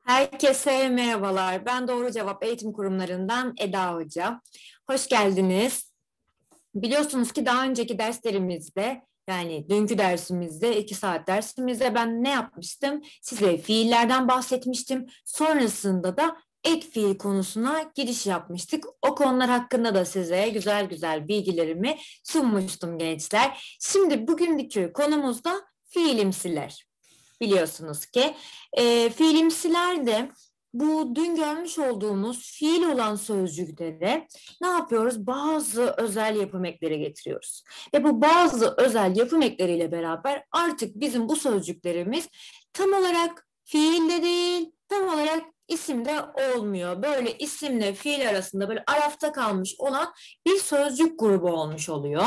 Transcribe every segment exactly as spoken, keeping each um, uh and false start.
Herkese merhabalar. Ben Doğru Cevap Eğitim Kurumlarından Eda Hoca. Hoş geldiniz. Biliyorsunuz ki daha önceki derslerimizde, yani dünkü dersimizde, iki saat dersimizde ben ne yapmıştım? Size fiillerden bahsetmiştim. Sonrasında da ek fiil konusuna giriş yapmıştık. O konular hakkında da size güzel güzel bilgilerimi sunmuştum gençler. Şimdi bugünkü konumuz da fiilimsiler. Biliyorsunuz ki e, fiilimsiler de bu dün görmüş olduğumuz fiil olan sözcüklere ne yapıyoruz? Bazı özel yapım ekleri getiriyoruz. Ve bu bazı özel yapım ekleriyle beraber artık bizim bu sözcüklerimiz tam olarak fiilde değil, tam olarak isimde olmuyor. Böyle isimle fiil arasında böyle arafta kalmış olan bir sözcük grubu olmuş oluyor.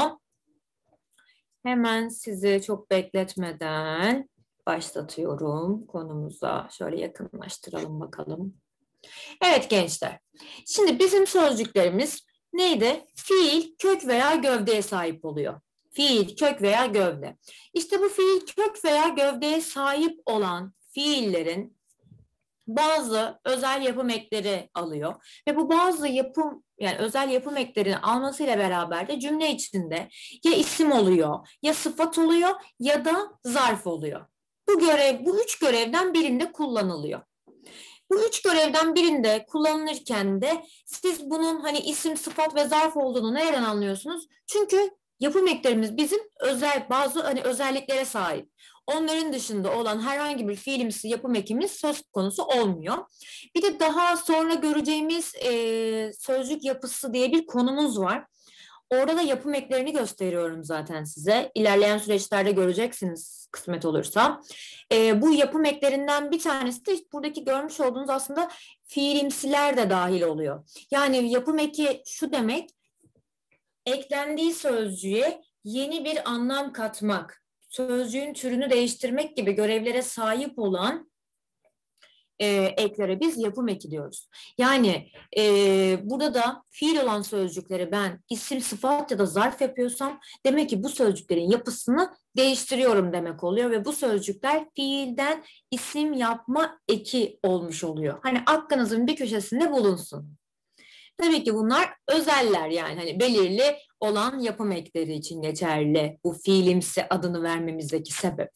Hemen sizi çok bekletmeden başlatıyorum konumuza. Şöyle yakınlaştıralım bakalım. Evet gençler. Şimdi bizim sözcüklerimiz neydi? Fiil, kök veya gövdeye sahip oluyor. Fiil, kök veya gövde. İşte bu fiil, kök veya gövdeye sahip olan fiillerin bazı özel yapım ekleri alıyor ve bu bazı yapım yani özel yapım eklerini almasıyla beraber de cümle içinde ya isim oluyor, ya sıfat oluyor ya da zarf oluyor. Bu görev, bu üç görevden birinde kullanılıyor. Bu üç görevden birinde kullanılırken de siz bunun hani isim, sıfat ve zarf olduğunu nereden anlıyorsunuz? Çünkü yapım eklerimiz bizim özel bazı hani özelliklere sahip. Onların dışında olan herhangi bir fiilimsi yapım ekimiz söz konusu olmuyor. Bir de daha sonra göreceğimiz e, sözcük yapısı diye bir konumuz var. Orada da yapım eklerini gösteriyorum zaten size. İlerleyen süreçlerde göreceksiniz kısmet olursa. E, bu yapım eklerinden bir tanesi de buradaki görmüş olduğunuz aslında fiilimsiler de dahil oluyor. Yani yapım eki şu demek, eklendiği sözcüğe yeni bir anlam katmak, sözcüğün türünü değiştirmek gibi görevlere sahip olan e, eklere biz yapım eki diyoruz. Yani e, burada da fiil olan sözcükleri ben isim, sıfat ya da zarf yapıyorsam demek ki bu sözcüklerin yapısını değiştiriyorum demek oluyor ve bu sözcükler fiilden isim yapma eki olmuş oluyor. Hani aklınızın bir köşesinde bulunsun. Tabii ki bunlar özeller, yani hani belirli olan yapım ekleri için geçerli bu fiilimsi adını vermemizdeki sebep.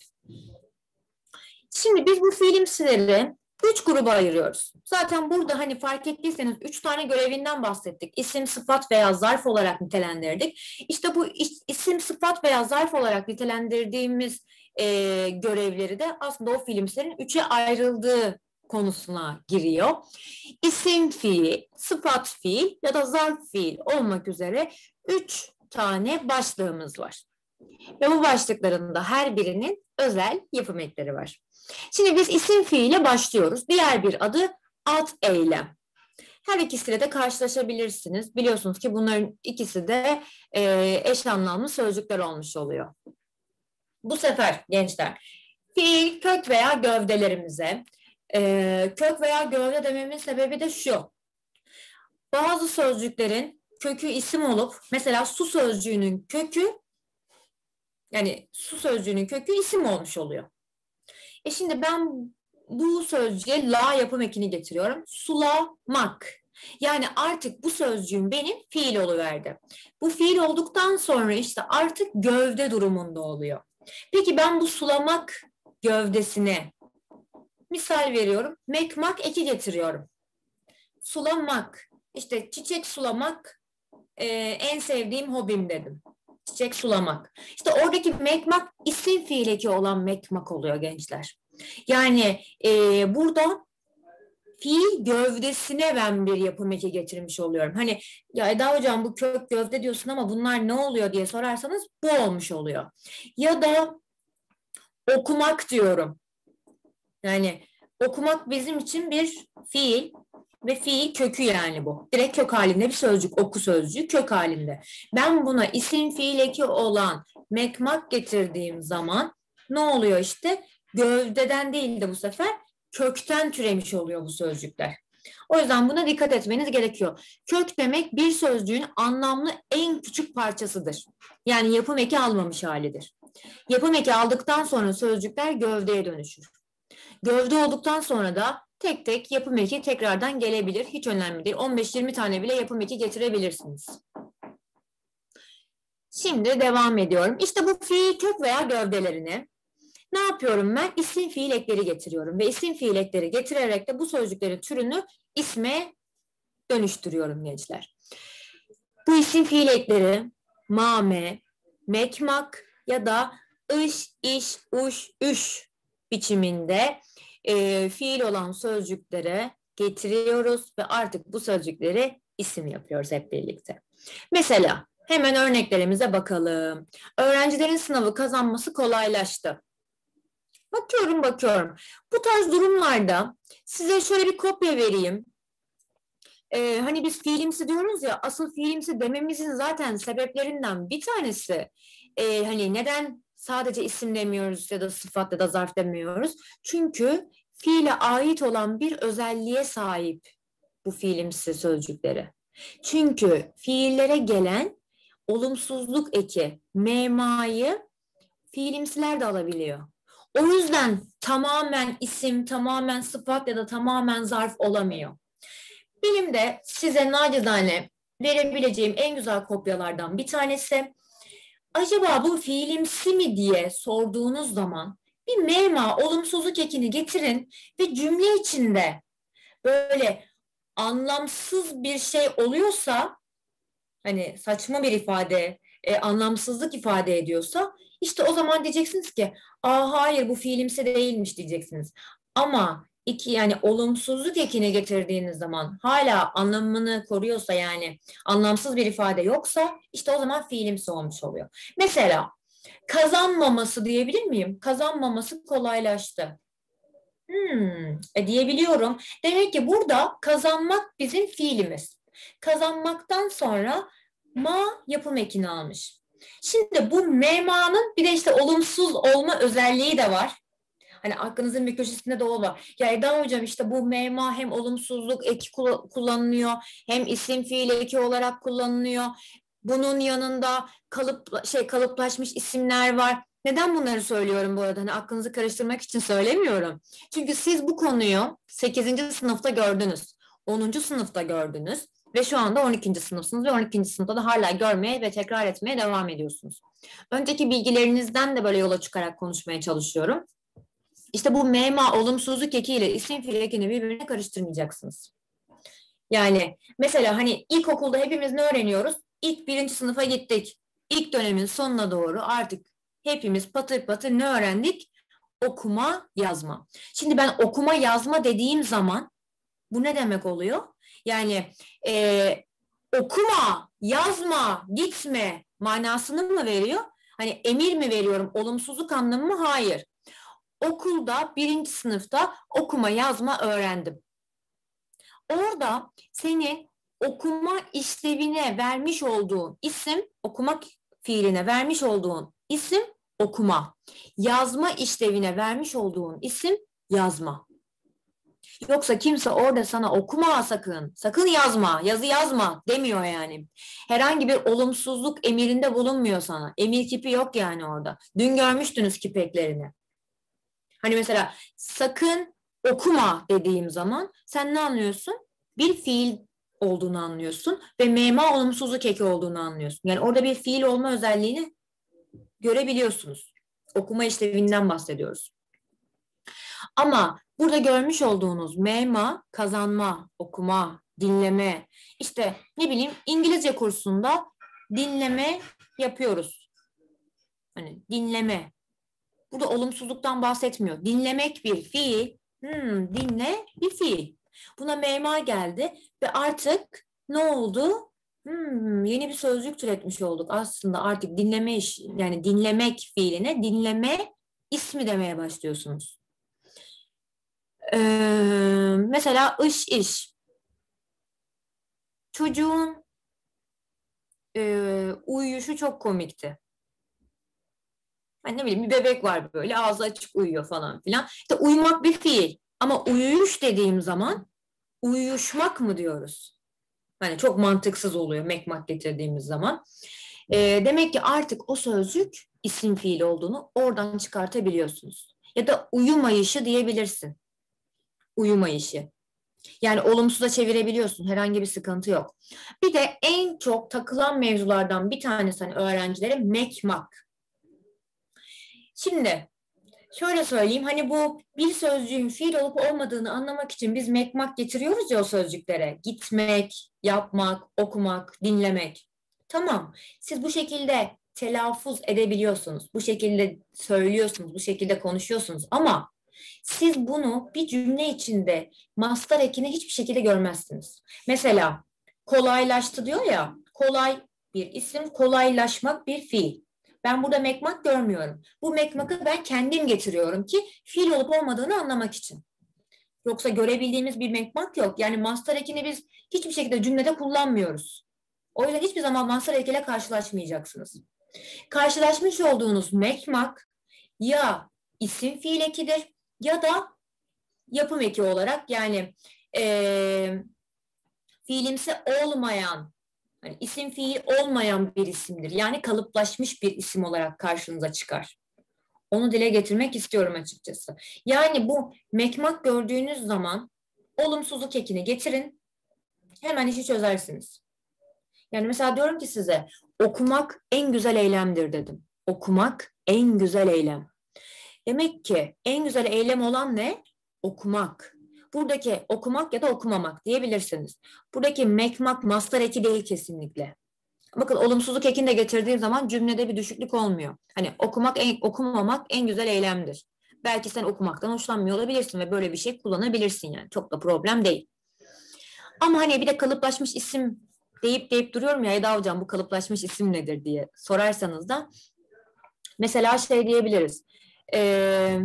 Şimdi biz bu fiilimsileri üç gruba ayırıyoruz. Zaten burada hani fark ettiyseniz üç tane görevinden bahsettik. İsim, sıfat veya zarf olarak nitelendirdik. İşte bu isim, sıfat veya zarf olarak nitelendirdiğimiz e, görevleri de aslında o fiilimsilerin üçe ayrıldığı konusuna giriyor. İsim fiil, sıfat fiil ya da zarf fiil olmak üzere üç tane başlığımız var. Ve bu başlıkların da her birinin özel yapım ekleri var. Şimdi biz isim fiile başlıyoruz. Diğer bir adı ad eylem. Her ikisiyle de karşılaşabilirsiniz. Biliyorsunuz ki bunların ikisi de e, eş anlamlı sözcükler olmuş oluyor. Bu sefer gençler fiil, kök veya gövdelerimize e, kök veya gövde dememin sebebi de şu. Bazı sözcüklerin kökü isim olup mesela su sözcüğünün kökü yani su sözcüğünün kökü isim olmuş oluyor. E şimdi ben bu sözcüğe la yapım ekini getiriyorum. Sulamak. Yani artık bu sözcüğüm benim fiil oluverdi. Bu fiil olduktan sonra işte artık gövde durumunda oluyor. Peki ben bu sulamak gövdesine misal veriyorum. Mekmak eki getiriyorum. Sulamak. İşte çiçek sulamak e, en sevdiğim hobim dedim. Çiçek sulamak. İşte oradaki mekmak isim fiil eki olan mekmak oluyor gençler. Yani e, burada fiil gövdesine ben bir yapım eki getirmiş oluyorum. Hani ya Eda hocam bu kök gövde diyorsun ama bunlar ne oluyor diye sorarsanız bu olmuş oluyor. Ya da okumak diyorum. Yani okumak bizim için bir fiil ve fiil kökü, yani bu. Direkt kök halinde bir sözcük, oku sözcüğü kök halinde. Ben buna isim fiil eki olan mekmak getirdiğim zaman ne oluyor işte? Gövdeden değil de bu sefer kökten türemiş oluyor bu sözcükler. O yüzden buna dikkat etmeniz gerekiyor. Kök demek bir sözcüğün anlamlı en küçük parçasıdır. Yani yapım eki almamış halidir. Yapım eki aldıktan sonra sözcükler gövdeye dönüşür. Gövde olduktan sonra da tek tek yapım eki tekrardan gelebilir. Hiç önemli değil. on beş yirmi tane bile yapım eki getirebilirsiniz. Şimdi devam ediyorum. İşte bu fiil kök veya gövdelerini ne yapıyorum ben? İsim fiil ekleri getiriyorum ve isim fiil ekleri getirerek de bu sözcüklerin türünü isme dönüştürüyorum gençler. Bu isim fiil ekleri mame, mekmak ya da ış, iş, uş, üş biçiminde e, fiil olan sözcüklere getiriyoruz ve artık bu sözcükleri isim yapıyoruz hep birlikte. Mesela hemen örneklerimize bakalım. Öğrencilerin sınavı kazanması kolaylaştı. Bakıyorum bakıyorum. Bu tarz durumlarda size şöyle bir kopya vereyim. Ee, hani biz fiilimsi diyoruz ya, asıl fiilimsi dememizin zaten sebeplerinden bir tanesi e, hani neden sadece isim demiyoruz ya da sıfat ya da zarf demiyoruz? Çünkü fiile ait olan bir özelliğe sahip bu fiilimsi sözcükleri. Çünkü fiillere gelen olumsuzluk eki, memayı fiilimsiler de alabiliyor. O yüzden tamamen isim, tamamen sıfat ya da tamamen zarf olamıyor. Benim de size nacizane verebileceğim en güzel kopyalardan bir tanesi. Acaba bu fiilimsi mi diye sorduğunuz zaman bir mema olumsuzluk ekini getirin ve cümle içinde böyle anlamsız bir şey oluyorsa, hani saçma bir ifade, e, anlamsızlık ifade ediyorsa, işte o zaman diyeceksiniz ki, aa hayır bu fiilimsi değilmiş diyeceksiniz. Ama iki yani olumsuzluk ekini getirdiğiniz zaman hala anlamını koruyorsa, yani anlamsız bir ifade yoksa, işte o zaman fiilimsi olmuş oluyor. Mesela kazanmaması diyebilir miyim? Kazanmaması kolaylaştı. Hmm, e, diyebiliyorum. Demek ki burada kazanmak bizim fiilimiz. Kazanmaktan sonra ma yapım ekini almış. Şimdi bu mema'nın bir de işte olumsuz olma özelliği de var. Hani aklınızın bir köşesinde de o var. Ya Eda hocam, işte bu mema hem olumsuzluk eki kullanılıyor, hem isim fiil eki olarak kullanılıyor. Bunun yanında kalıp şey kalıplaşmış isimler var. Neden bunları söylüyorum bu arada? Hani aklınızı karıştırmak için söylemiyorum. Çünkü siz bu konuyu sekizinci sınıfta gördünüz. onuncu sınıfta gördünüz ve şu anda on ikinci sınıfsınız ve on ikinci sınıfta da hala görmeye ve tekrar etmeye devam ediyorsunuz. Önceki bilgilerinizden de böyle yola çıkarak konuşmaya çalışıyorum. İşte bu mema olumsuzluk eki ile isim fiil ekini birbirine karıştırmayacaksınız. Yani mesela hani ilkokulda hepimiz ne öğreniyoruz? İlk birinci sınıfa gittik. İlk dönemin sonuna doğru artık hepimiz patır patır ne öğrendik? Okuma, yazma. Şimdi ben okuma, yazma dediğim zaman bu ne demek oluyor? Yani e, okuma, yazma, gitme manasını mı veriyor? Hani emir mi veriyorum, olumsuzluk anlamı mı? Hayır. Okulda birinci sınıfta okuma, yazma öğrendim. Orada senin okuma işlevine vermiş olduğun isim, okumak fiiline vermiş olduğun isim okuma. Yazma işlevine vermiş olduğun isim yazma. Yoksa kimse orada sana okuma sakın, sakın yazma, yazı yazma demiyor yani. Herhangi bir olumsuzluk emirinde bulunmuyor sana. Emir kipi yok yani orada. Dün görmüştünüz kipeklerini. Hani mesela sakın okuma dediğim zaman sen ne anlıyorsun? Bir fiil olduğunu anlıyorsun ve mema olumsuzluk eki olduğunu anlıyorsun. Yani orada bir fiil olma özelliğini görebiliyorsunuz. Okuma işlevinden bahsediyoruz. Ama burada görmüş olduğunuz mema, kazanma, okuma, dinleme, işte ne bileyim İngilizce kursunda dinleme yapıyoruz. Hani dinleme. Burada olumsuzluktan bahsetmiyor. Dinlemek bir fiil. Hmm, dinle bir fiil. Buna mema geldi ve artık ne oldu? Hmm, yeni bir sözcük türetmiş olduk. Aslında artık dinleme iş, yani dinlemek fiiline dinleme ismi demeye başlıyorsunuz. Ee, mesela ış iş. Çocuğun e, uyuyuşu çok komikti. Hani ne bileyim bir bebek var böyle ağzı açık uyuyor falan filan. İşte uyumak bir fiil. Ama uyuyuş dediğim zaman uyuşmak mı diyoruz? Hani çok mantıksız oluyor mekmak getirdiğimiz zaman. E, demek ki artık o sözcük isim fiil olduğunu oradan çıkartabiliyorsunuz. Ya da uyumayışı diyebilirsin. uyumayışı. Yani olumsuza çevirebiliyorsun. Herhangi bir sıkıntı yok. Bir de en çok takılan mevzulardan bir tanesi hani öğrencilere mekmak. Şimdi şöyle söyleyeyim, hani bu bir sözcüğün fiil olup olmadığını anlamak için biz mekmak getiriyoruz ya o sözcüklere. Gitmek, yapmak, okumak, dinlemek. Tamam, siz bu şekilde telaffuz edebiliyorsunuz. Bu şekilde söylüyorsunuz, bu şekilde konuşuyorsunuz ama siz bunu bir cümle içinde mastar ekini hiçbir şekilde görmezsiniz. Mesela kolaylaştı diyor ya, kolay bir isim, kolaylaşmak bir fiil. Ben burada mekmak görmüyorum. Bu mekmakı ben kendim getiriyorum ki fiil olup olmadığını anlamak için. Yoksa görebildiğimiz bir mekmak yok. Yani mastar ekini biz hiçbir şekilde cümlede kullanmıyoruz. O yüzden hiçbir zaman mastar ekiyle karşılaşmayacaksınız. Karşılaşmış olduğunuz mekmak ya isim fiil ekidir ya da yapım eki olarak yani e, fiilimsi olmayan, yani isim fiil olmayan bir isimdir. Yani kalıplaşmış bir isim olarak karşınıza çıkar. Onu dile getirmek istiyorum açıkçası. Yani bu mekmak gördüğünüz zaman olumsuzluk ekini getirin, hemen işi çözersiniz. Yani mesela diyorum ki size okumak en güzel eylemdir dedim. Okumak en güzel eylem. Demek ki en güzel eylem olan ne? Okumak. Buradaki okumak ya da okumamak diyebilirsiniz. Buradaki mekmak mastar eki değil kesinlikle. Bakın olumsuzluk ekini de getirdiğim zaman cümlede bir düşüklük olmuyor. Hani okumak, en, okumamak en güzel eylemdir. Belki sen okumaktan hoşlanmıyor olabilirsin ve böyle bir şey kullanabilirsin yani. Çok da problem değil. Ama hani bir de kalıplaşmış isim deyip deyip duruyorum ya Eda Hocam bu kalıplaşmış isim nedir diye sorarsanız da mesela şey diyebiliriz. Ee,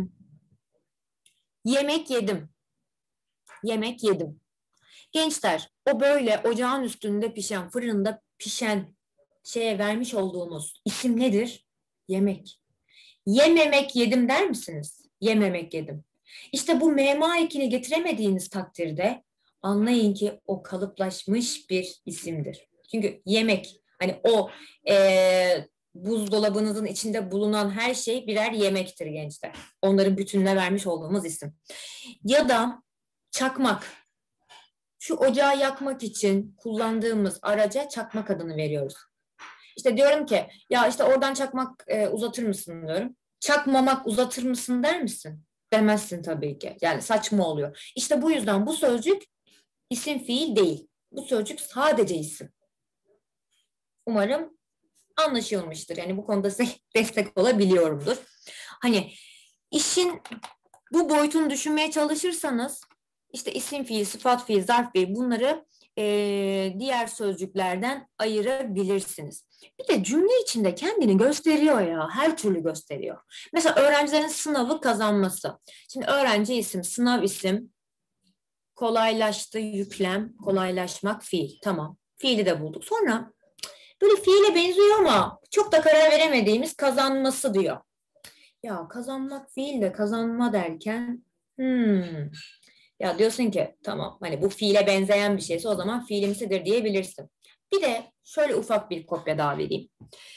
yemek yedim. Yemek yedim. Gençler o böyle ocağın üstünde pişen, fırında pişen şeye vermiş olduğumuz isim nedir? Yemek. Yememek yedim der misiniz? Yememek yedim. İşte bu mema ekini getiremediğiniz takdirde anlayın ki o kalıplaşmış bir isimdir. Çünkü yemek hani o e, buzdolabınızın içinde bulunan her şey birer yemektir gençler. Onların bütününe vermiş olduğumuz isim. Ya da çakmak. Şu ocağı yakmak için kullandığımız araca çakmak adını veriyoruz. İşte diyorum ki ya işte oradan çakmak e, uzatır mısın diyorum. Çakmamak uzatır mısın der misin? Demezsin tabii ki. Yani saçma oluyor. İşte bu yüzden bu sözcük isim fiil değil. Bu sözcük sadece isim. Umarım anlaşılmıştır. Yani bu konuda size destek olabiliyorumdur. Hani işin bu boyutunu düşünmeye çalışırsanız işte isim fiil, sıfat fiil, zarf fiil bunları e, diğer sözcüklerden ayırabilirsiniz. Bir de cümle içinde kendini gösteriyor ya, her türlü gösteriyor. Mesela öğrencilerin sınavı kazanması. Şimdi öğrenci isim, sınav isim, kolaylaştı, yüklem, kolaylaşmak, fiil. Tamam, fiili de bulduk. Sonra böyle fiile benziyor ama çok da karar veremediğimiz kazanması diyor. Ya kazanmak fiil de kazanma derken hmm, ya diyorsun ki tamam hani bu fiile benzeyen bir şeyse o zaman fiilimsidir diyebilirsin. Bir de şöyle ufak bir kopya daha vereyim.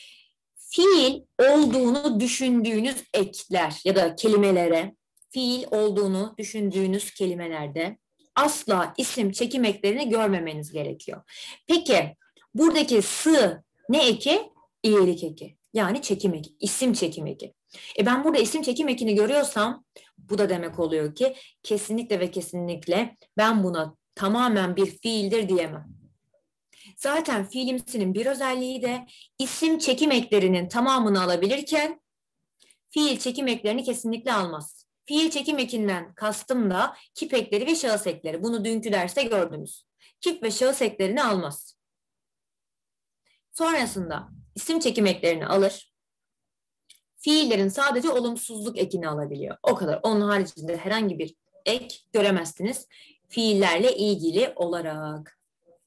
Fiil olduğunu düşündüğünüz ekler ya da kelimelere fiil olduğunu düşündüğünüz kelimelerde asla isim çekim eklerini görmemeniz gerekiyor. Peki buradaki sı ne eki? İyilik eki. Yani çekim eki, isim çekim eki. E ben burada isim çekim ekini görüyorsam bu da demek oluyor ki kesinlikle ve kesinlikle ben buna tamamen bir fiildir diyemem. Zaten fiilimsinin bir özelliği de isim çekim eklerinin tamamını alabilirken fiil çekim eklerini kesinlikle almaz. Fiil çekim ekinden kastım da kip ekleri ve şahıs ekleri. Bunu dünkü derste gördünüz. Kip ve şahıs eklerini almaz. Sonrasında isim çekim eklerini alır. Fiillerin sadece olumsuzluk ekini alabiliyor. O kadar. Onun haricinde herhangi bir ek göremezsiniz. Fiillerle ilgili olarak.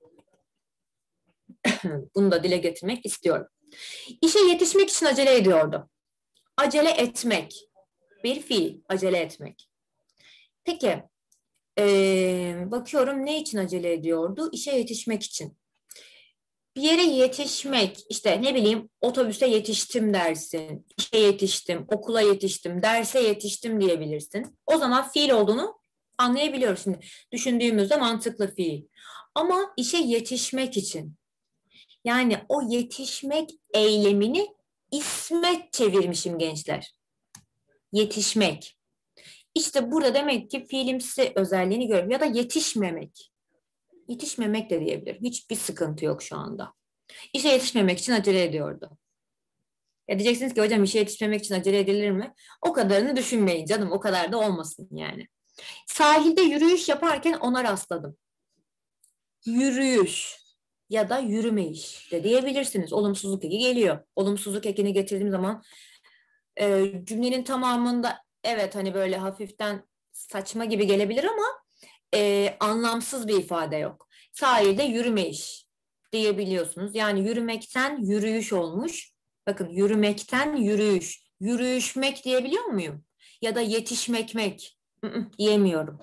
Bunu da dile getirmek istiyorum. İşe yetişmek için acele ediyordu. Acele etmek. Bir fiil. Acele etmek. Peki. Ee, bakıyorum ne için acele ediyordu? İşe yetişmek için. Bir yere yetişmek, işte ne bileyim otobüse yetiştim dersin, işe yetiştim, okula yetiştim, derse yetiştim diyebilirsin. O zaman fiil olduğunu Anlayabiliyoruz şimdi. Düşündüğümüzde mantıklı fiil. Ama işe yetişmek için, yani o yetişmek eylemini isme çevirmişim gençler. Yetişmek. İşte burada demek ki fiilimsi özelliğini görüyorum. Ya da yetişmemek. Yetişmemek de diyebilir. Hiçbir sıkıntı yok şu anda. İşe yetişmemek için acele ediyordu. Ya diyeceksiniz ki hocam işe yetişmemek için acele edilir mi? O kadarını düşünmeyin canım. O kadar da olmasın yani. Sahilde yürüyüş yaparken ona rastladım. Yürüyüş ya da yürümeyiş de diyebilirsiniz. Olumsuzluk eki geliyor. Olumsuzluk ekini getirdiğim zaman e, cümlenin tamamında evet hani böyle hafiften saçma gibi gelebilir ama e, anlamsız bir ifade yok. Sahilde yürümeyiş diyebiliyorsunuz. Yani yürümekten yürüyüş olmuş. Bakın yürümekten yürüyüş. Yürüyüşmek diyebiliyor muyum? Ya da yetişmekmek. I-ı, diyemiyorum.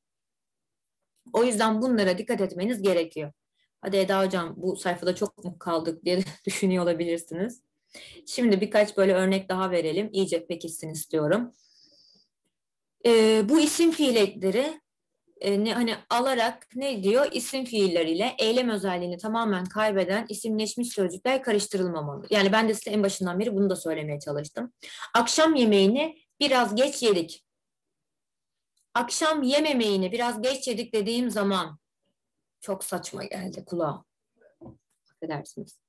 O yüzden bunlara dikkat etmeniz gerekiyor. Hadi Eda hocam bu sayfada çok mu kaldık diye düşünüyor olabilirsiniz. Şimdi birkaç böyle örnek daha verelim. İyice pekişsin istiyorum. Ee, bu isim fiil ekleri e, ne, hani alarak ne diyor? İsim fiilleriyle eylem özelliğini tamamen kaybeden isimleşmiş sözcükler karıştırılmamalı. Yani ben de size en başından beri bunu da söylemeye çalıştım. Akşam yemeğini biraz geç yedik. Akşam yememeğini biraz geç yedik dediğim zaman çok saçma geldi kulağa. Affedersiniz.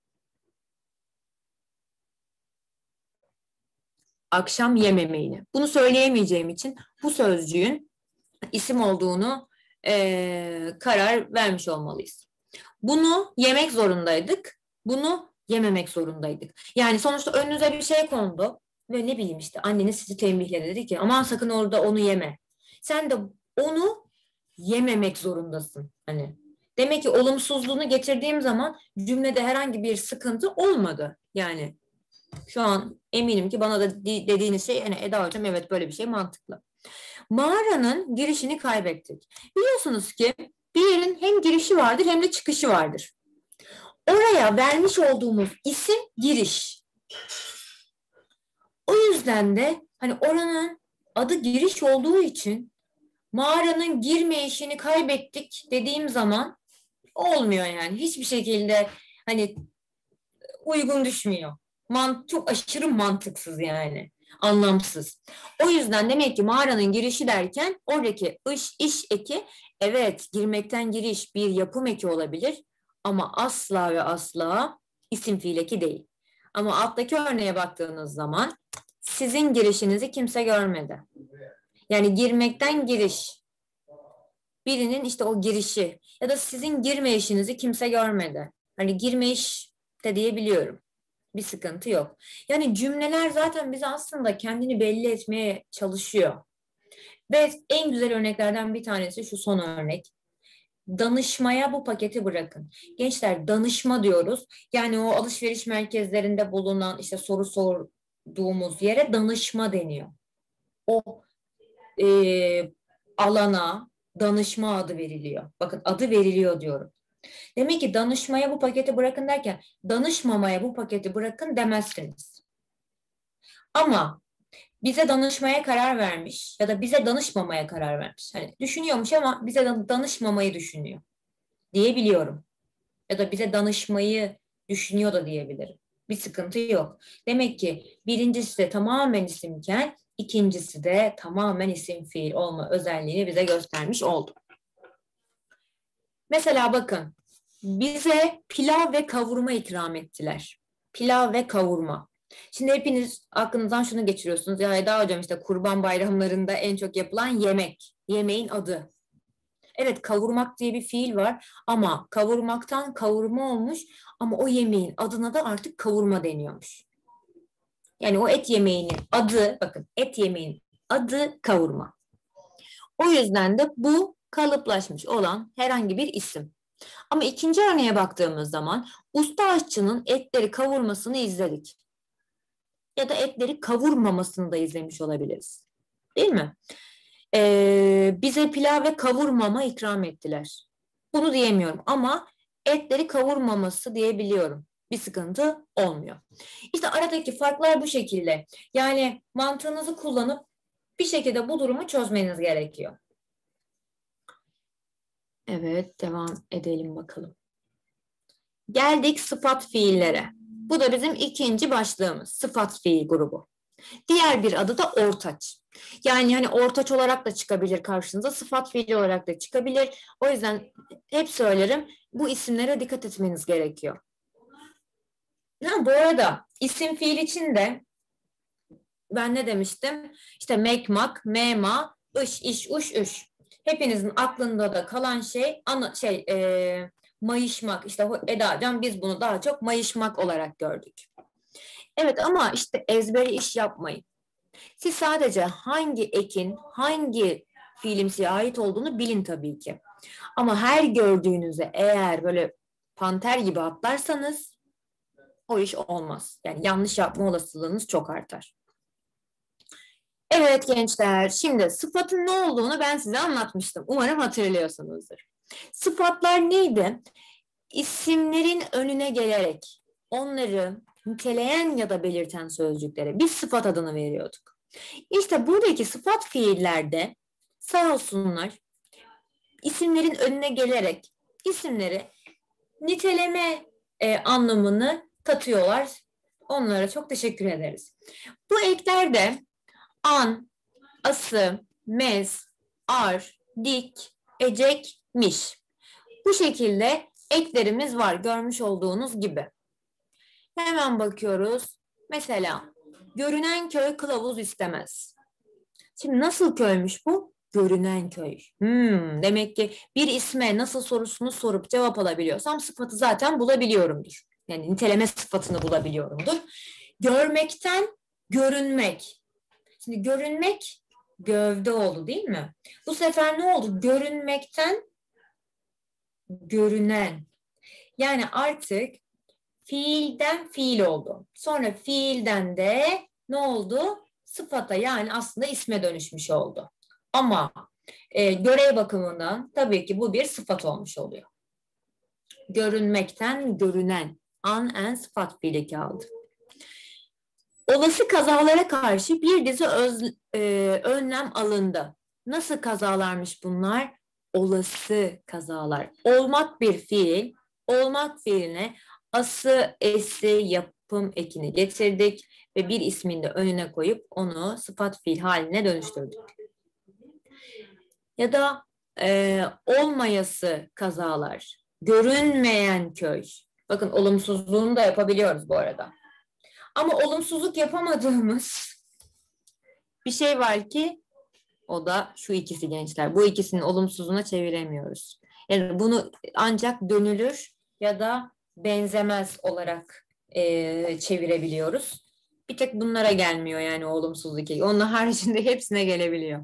Akşam yememeğini. Bunu söyleyemeyeceğim için bu sözcüğün isim olduğunu e, karar vermiş olmalıyız. Bunu yemek zorundaydık. Bunu yememek zorundaydık. Yani sonuçta önünüze bir şey kondu ve ne bileyim işte anneniz sizi tembihledi dedi ki aman sakın orada onu yeme. Sen de onu yememek zorundasın. Hani demek ki olumsuzluğunu getirdiğim zaman cümlede herhangi bir sıkıntı olmadı. Yani şu an eminim ki bana da dediğiniz şey hani Eda hocam evet böyle bir şey mantıklı. Mağaranın girişini kaybettik. Biliyorsunuz ki bir yerin hem girişi vardır hem de çıkışı vardır. Oraya vermiş olduğumuz isim giriş. O yüzden de hani oranın adı giriş olduğu için mağaranın girme işini kaybettik dediğim zaman olmuyor yani. Hiçbir şekilde hani uygun düşmüyor. Man çok aşırı mantıksız yani. Anlamsız. O yüzden demek ki mağaranın girişi derken oradaki iş, iş eki evet girmekten giriş bir yapım eki olabilir ama asla ve asla isim fiil eki değil. Ama alttaki örneğe baktığınız zaman sizin girişinizi kimse görmedi. Yani girmekten giriş. Birinin işte o girişi ya da sizin girme işinizi kimse görmedi. Hani girme iş de diyebiliyorum. Bir sıkıntı yok. Yani cümleler zaten bize aslında kendini belli etmeye çalışıyor. Ve en güzel örneklerden bir tanesi şu son örnek. Danışmaya bu paketi bırakın. Gençler danışma diyoruz. Yani o alışveriş merkezlerinde bulunan işte soru sorduğumuz yere danışma deniyor. O e, alana danışma adı veriliyor. Bakın adı veriliyor diyorum. Demek ki danışmaya bu paketi bırakın derken danışmamaya bu paketi bırakın demezsiniz. Ama bize danışmaya karar vermiş ya da bize danışmamaya karar vermiş. Hani düşünüyormuş ama bize danışmamayı düşünüyor diyebiliyorum. Ya da bize danışmayı düşünüyor da diyebilirim. Bir sıkıntı yok. Demek ki birincisi de tamamen isimken ikincisi de tamamen isim fiil olma özelliğini bize göstermiş oldu. Mesela bakın bize pilav ve kavurma ikram ettiler. Pilav ve kavurma. Şimdi hepiniz aklınızdan şunu geçiriyorsunuz. Ya Eda hocam işte kurban bayramlarında en çok yapılan yemek. Yemeğin adı. Evet kavurmak diye bir fiil var ama kavurmaktan kavurma olmuş ama o yemeğin adına da artık kavurma deniyormuş. Yani o et yemeğinin adı bakın et yemeğinin adı kavurma. O yüzden de bu kalıplaşmış olan herhangi bir isim. Ama ikinci örneğe baktığımız zaman usta aşçının etleri kavurmasını izledik. Ya da etleri kavurmamasını da izlemiş olabiliriz. Değil mi? Ee, bize pilav ve kavurmama ikram ettiler. Bunu diyemiyorum ama etleri kavurmaması diyebiliyorum. Bir sıkıntı olmuyor. İşte aradaki farklar bu şekilde. Yani mantığınızı kullanıp bir şekilde bu durumu çözmeniz gerekiyor. Evet, devam edelim bakalım. Geldik sıfat fiillere. Bu da bizim ikinci başlığımız. Sıfat fiil grubu. Diğer bir adı da ortaç. Yani hani ortaç olarak da çıkabilir karşınıza, sıfat fiili olarak da çıkabilir. O yüzden hep söylerim, bu isimlere dikkat etmeniz gerekiyor. Ha, bu arada isim fiil için de ben ne demiştim? İşte mekmak, mema, ış, iş, uş, üş. Hepinizin aklında da kalan şey, ana, şey e, mayışmak. İşte Eda'cığım biz bunu daha çok mayışmak olarak gördük. Evet ama işte ezberi iş yapmayın. Siz sadece hangi ekin, hangi fiilimsiye ait olduğunu bilin tabii ki. Ama her gördüğünüzde eğer böyle panter gibi atlarsanız o iş olmaz. Yani yanlış yapma olasılığınız çok artar. Evet gençler, şimdi sıfatın ne olduğunu ben size anlatmıştım. Umarım hatırlıyorsunuzdur. Sıfatlar neydi? İsimlerin önüne gelerek onları niteleyen ya da belirten sözcüklere biz sıfat adını veriyorduk. İşte buradaki sıfat fiillerde sağ olsunlar isimlerin önüne gelerek isimleri niteleme e, anlamını katıyorlar. Onlara çok teşekkür ederiz. Bu eklerde an, ası, mez, ar, dik, ecek, miş. Bu şekilde eklerimiz var görmüş olduğunuz gibi. Hemen bakıyoruz. Mesela görünen köy kılavuz istemez. Şimdi nasıl köymüş bu? Görünen köy. Hmm, demek ki bir isme nasıl sorusunu sorup cevap alabiliyorsam sıfatı zaten bulabiliyorumdur. Yani niteleme sıfatını bulabiliyorumdur. Görmekten görünmek. Şimdi görünmek gövde oldu değil mi? Bu sefer ne oldu? Görünmekten görünen. Yani artık fiilden fiil oldu. Sonra fiilden de ne oldu? Sıfata yani aslında isme dönüşmüş oldu. Ama e, görev bakımından tabii ki bu bir sıfat olmuş oluyor. Görünmekten görünen. An en sıfat fiili aldı. Olası kazalara karşı bir dizi öz, e, önlem alındı. Nasıl kazalarmış bunlar? Olası kazalar. Olmak bir fiil, olmak fiiline ası, esi, yapım ekini getirdik ve bir ismini de önüne koyup onu sıfat fiil haline dönüştürdük. Ya da e, olmayası kazalar, görünmeyen köy. Bakın olumsuzluğunu da yapabiliyoruz bu arada. Ama olumsuzluk yapamadığımız bir şey var ki o da şu ikisi gençler. Bu ikisinin olumsuzluğuna çeviremiyoruz. Yani bunu ancak dönülür ya da benzemez olarak e, çevirebiliyoruz. Bir tek bunlara gelmiyor yani olumsuzluk. Onun haricinde hepsine gelebiliyor.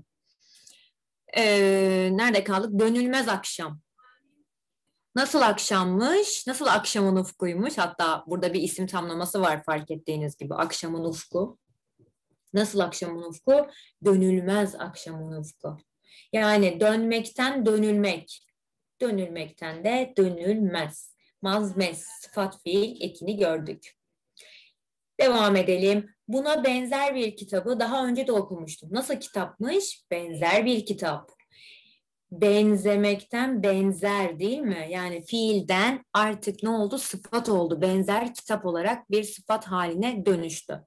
Ee, nerede kaldık? Dönülmez akşam. Nasıl akşammış? Nasıl akşamın ufkuymuş? Hatta burada bir isim tamlaması var fark ettiğiniz gibi. Akşamın ufku. Nasıl akşamın ufku? Dönülmez akşamın ufku. Yani dönmekten dönülmek. Dönülmekten de dönülmez. Mazmez, sıfat fiil ekini gördük. Devam edelim. Buna benzer bir kitabı daha önce de okumuştum. Nasıl kitapmış? Benzer bir kitap. Benzemekten benzer değil mi? Yani fiilden artık ne oldu? Sıfat oldu. Benzer kitap olarak bir sıfat haline dönüştü.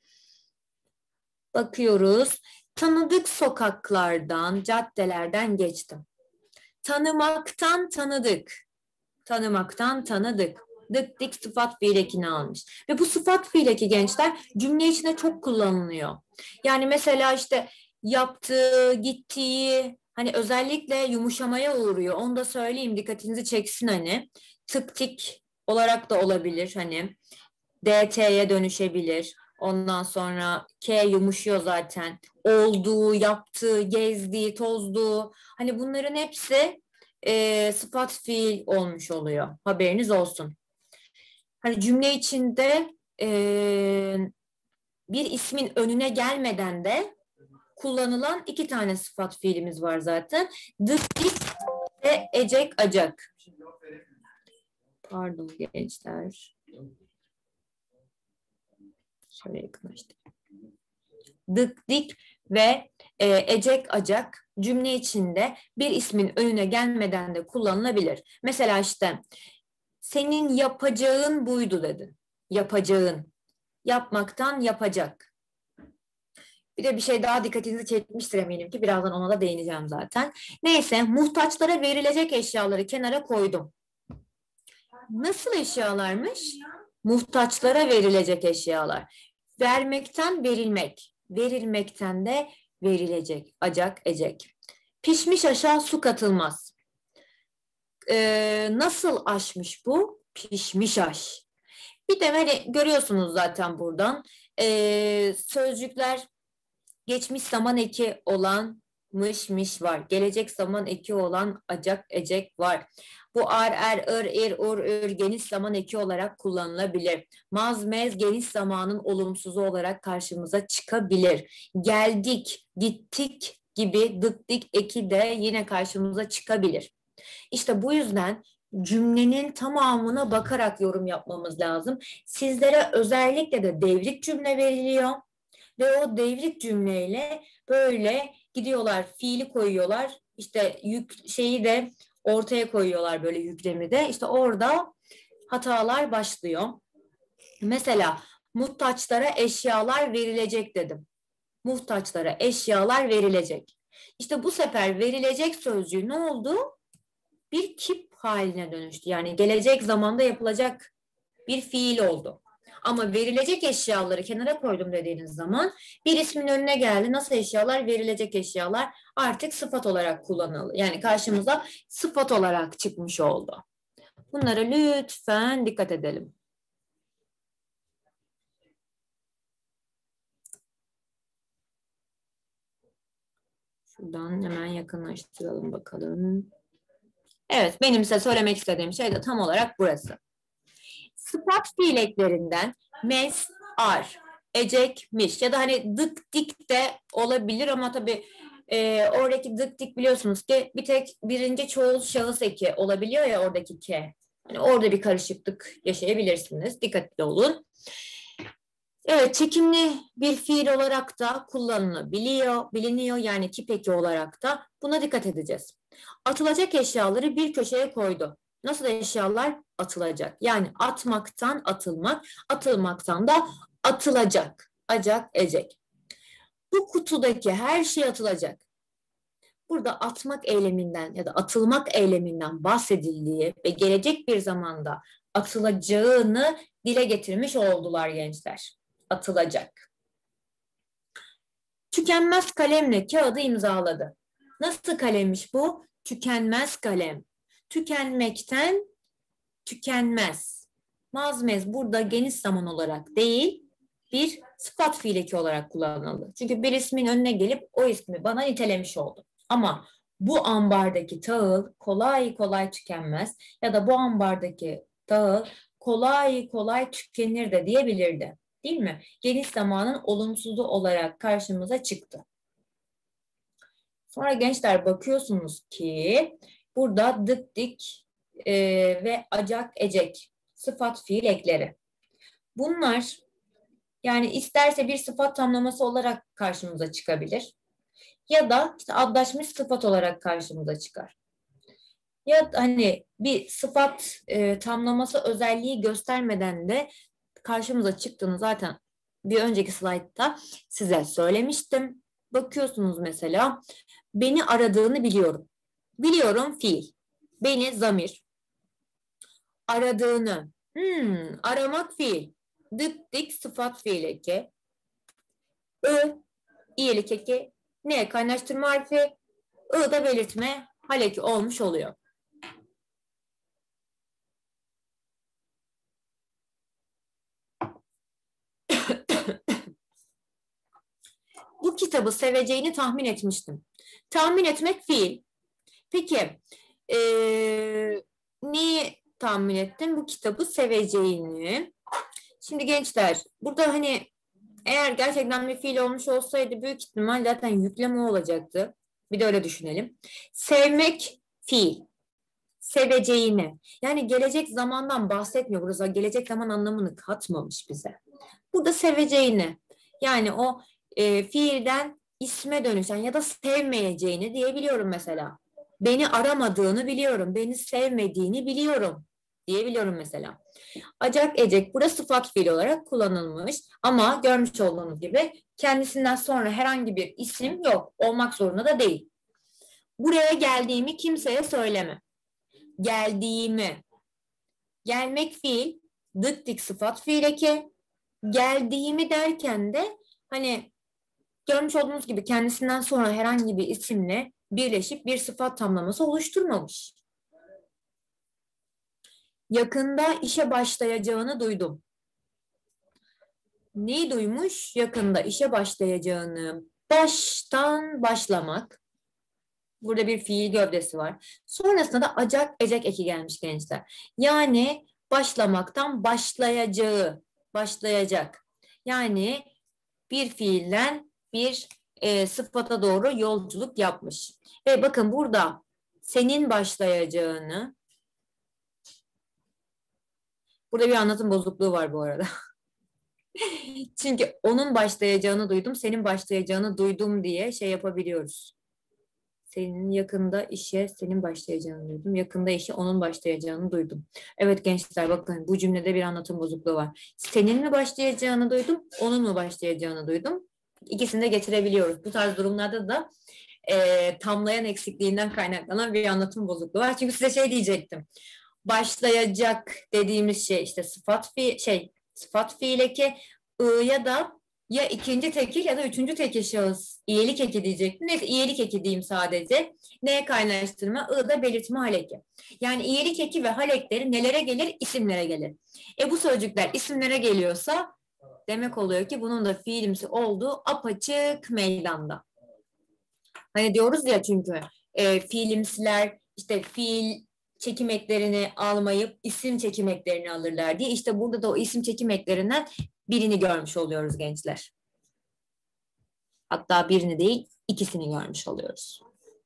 Bakıyoruz. Tanıdık sokaklardan, caddelerden geçtim. Tanımaktan tanıdık. Tanımaktan tanıdık. Dık dik sıfat fiil ekini almış. Ve bu sıfat fiil eki gençler cümle içinde çok kullanılıyor. Yani mesela işte yaptığı, gittiği hani özellikle yumuşamaya uğruyor. Onu da söyleyeyim dikkatinizi çeksin hani. Tık tik olarak da olabilir hani. D T'ye dönüşebilir. Ondan sonra K yumuşuyor zaten. Olduğu, yaptığı, gezdiği, tozduğu. Hani bunların hepsi e, sıfat fiil olmuş oluyor. Haberiniz olsun. Hani cümle içinde e, bir ismin önüne gelmeden de kullanılan iki tane sıfat fiilimiz var zaten. Dık dik ve ecek acak. Pardon gençler. Şöyle yakınlaştır. Dık dik ve e, ecek acak cümle içinde bir ismin önüne gelmeden de kullanılabilir. Mesela işte senin yapacağın buydu dedin. Yapacağın. Yapmaktan yapacak. Bir de bir şey daha dikkatinizi çekmiştir eminim ki birazdan ona da değineceğim zaten. Neyse muhtaçlara verilecek eşyaları kenara koydum. Nasıl eşyalarmış? Muhtaçlara verilecek eşyalar. Vermekten verilmek. Verilmekten de verilecek. Acak ecek. Pişmiş aşağı su katılmaz. Ee, nasıl aşmış bu? Pişmiş aş. Bir de hani görüyorsunuz zaten buradan. Ee, sözcükler geçmiş zaman eki olan mış miş var. Gelecek zaman eki olan acak ecek var. Bu ar er ır ir ur ür geniş zaman eki olarak kullanılabilir. Maz mez geniş zamanın olumsuzu olarak karşımıza çıkabilir. Geldik, gittik gibi dık dik eki de yine karşımıza çıkabilir. İşte bu yüzden cümlenin tamamına bakarak yorum yapmamız lazım. Sizlere özellikle de devrik cümle veriliyor. Ve o devrik cümleyle böyle gidiyorlar, fiili koyuyorlar. İşte yük şeyi de ortaya koyuyorlar böyle yüklemi de. İşte orada hatalar başlıyor. Mesela muhtaçlara eşyalar verilecek dedim. Muhtaçlara eşyalar verilecek. İşte bu sefer verilecek sözcüğü ne oldu? Bir kip haline dönüştü. Yani gelecek zamanda yapılacak bir fiil oldu. Ama verilecek eşyaları kenara koydum dediğiniz zaman bir ismin önüne geldi. Nasıl eşyalar? Verilecek eşyalar artık sıfat olarak kullanıldı. Yani karşımıza sıfat olarak çıkmış oldu. Bunlara lütfen dikkat edelim. Şuradan hemen yakınlaştıralım bakalım. Evet, benim size söylemek istediğim şey de tam olarak burası. Sıfat fiil eklerinden mes, ar, ecekmiş ya da hani dık dik de olabilir ama tabii e, oradaki dık dik biliyorsunuz ki bir tek birinci çoğul şahıs eki olabiliyor ya oradaki ke. Yani orada bir karışıklık yaşayabilirsiniz. Dikkatli olun. Evet, çekimli bir fiil olarak da kullanılabiliyor, biliniyor yani kip eki olarak da buna dikkat edeceğiz. Atılacak eşyaları bir köşeye koydu. Nasıl eşyalar? Atılacak. Yani atmaktan atılmak, atılmaktan da atılacak. Acak, ecek. Bu kutudaki her şey atılacak. Burada atmak eyleminden ya da atılmak eyleminden bahsedildiği ve gelecek bir zamanda atılacağını dile getirmiş oldular gençler. Atılacak. Tükenmez kalemle kağıdı imzaladı. Nasıl kalemmiş bu? Tükenmez kalem. Tükenmekten tükenmez. Mazmez burada geniş zaman olarak değil, bir sıfat fiil eki olarak kullanıldı. Çünkü bir ismin önüne gelip o ismi bana nitelemiş oldu. Ama bu ambardaki tahıl kolay kolay tükenmez ya da bu ambardaki tahıl kolay kolay tükenir de diyebilirdi. Değil mi? Geniş zamanın olumsuzu olarak karşımıza çıktı. Sonra gençler bakıyorsunuz ki burada dık dik e, ve acak ecek sıfat fiil ekleri. Bunlar yani isterse bir sıfat tamlaması olarak karşımıza çıkabilir ya da işte adlaşmış sıfat olarak karşımıza çıkar. Ya hani bir sıfat e, tamlaması özelliği göstermeden de karşımıza çıktığını zaten bir önceki slaytta size söylemiştim. Bakıyorsunuz mesela beni aradığını biliyorum. Biliyorum fiil. Beni zamir. Aradığını. Hmm, aramak fiil. Dık dik sıfat fiil eki. Ö, iyilik eki. Ne? Kaynaştırma harfi. I da belirtme hal eki olmuş oluyor. Bu kitabı seveceğini tahmin etmiştim. Tahmin etmek fiil. Peki ee, neyi tahmin ettim? Bu kitabı seveceğini. Şimdi gençler burada hani eğer gerçekten bir fiil olmuş olsaydı büyük ihtimal zaten yükleme olacaktı. Bir de öyle düşünelim. Sevmek fiil. Seveceğini. Yani gelecek zamandan bahsetmiyor. Burası gelecek zaman anlamını katmamış bize. Burada seveceğini. Yani o e, fiilden isme dönüşen ya da sevmeyeceğini diyebiliyorum mesela. Beni aramadığını biliyorum, beni sevmediğini biliyorum diyebiliyorum mesela. Acak ecek burada sıfat fiil olarak kullanılmış ama görmüş olduğunuz gibi kendisinden sonra herhangi bir isim yok. Olmak zorunda da değil. Buraya geldiğimi kimseye söyleme. Geldiğimi. Gelmek fiil, dık dik sıfat fiil eki. Geldiğimi derken de hani görmüş olduğunuz gibi kendisinden sonra herhangi bir isimle birleşip bir sıfat tamlaması oluşturmamış. Yakında işe başlayacağını duydum. Neyi duymuş? Yakında işe başlayacağını. Baştan başlamak. Burada bir fiil gövdesi var. Sonrasında da acak ecek eki gelmiş gençler. Yani başlamaktan başlayacağı, başlayacak. Yani bir fiilden bir e, sıfata doğru yolculuk yapmış. Ve bakın burada senin başlayacağını, burada bir anlatım bozukluğu var bu arada. Çünkü onun başlayacağını duydum, senin başlayacağını duydum diye şey yapabiliyoruz. Senin yakında işe senin başlayacağını duydum. Yakında işe onun başlayacağını duydum. Evet gençler bakın bu cümlede bir anlatım bozukluğu var. Senin mi başlayacağını duydum, onun mu başlayacağını duydum. İkisini de getirebiliyoruz. Bu tarz durumlarda da e, tamlayan eksikliğinden kaynaklanan bir anlatım bozukluğu var. Çünkü size şey diyecektim. Başlayacak dediğimiz şey işte sıfat fiil şey sıfat fiil eki ı ya da ya ikinci tekil ya da üçüncü tekil şahıs iyelik eki diyecektim. Neyse iyelik eki diyeyim sadece. Neye kaynaştırma? I da belirtme hal eki. Yani iyelik eki ve hal ekleri nelere gelir? İsimlere gelir. E bu sözcükler isimlere geliyorsa demek oluyor ki bunun da fiilimsi olduğu apaçık meydanda. Hani diyoruz ya çünkü e, fiilimsiler işte fiil çekim eklerini almayıp isim çekim eklerini alırlar diye. İşte burada da o isim çekim eklerinden birini görmüş oluyoruz gençler. Hatta birini değil ikisini görmüş oluyoruz.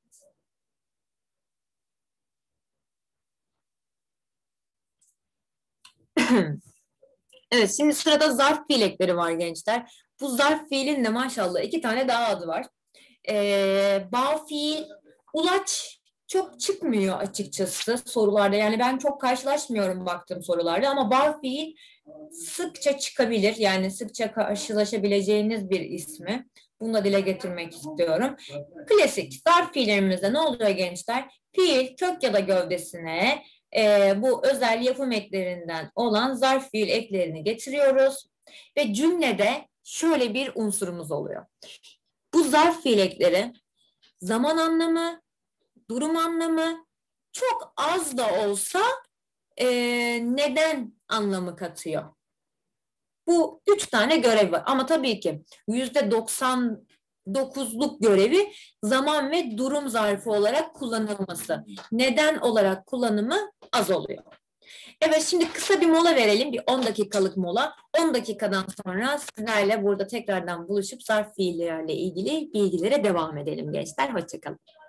Evet şimdi sırada zarf fiil ekleri var gençler. Bu zarf fiilin de maşallah iki tane daha adı var. Ee, bağ fiil, ulaç çok çıkmıyor açıkçası sorularda. Yani ben çok karşılaşmıyorum baktığım sorularda ama bağ fiil sıkça çıkabilir. Yani sıkça karşılaşabileceğiniz bir ismi. Bunu da dile getirmek istiyorum. Klasik zarf fiillerimizde ne oluyor gençler? Fiil kök ya da gövdesine e, bu özel yapım eklerinden olan zarf fiil eklerini getiriyoruz. Ve cümlede şöyle bir unsurumuz oluyor. Bu zarf fiil ekleri zaman anlamı, durum anlamı çok az da olsa e, neden anlamı katıyor. Bu üç tane görev var ama tabii ki yüzde doksan dokuzluk görevi zaman ve durum zarfı olarak kullanılması. Neden olarak kullanımı az oluyor. Evet şimdi kısa bir mola verelim. Bir on dakikalık mola. on dakikadan sonra sizlerle burada tekrardan buluşup zarf fiillerle ilgili bilgilere devam edelim gençler. Hoşçakalın.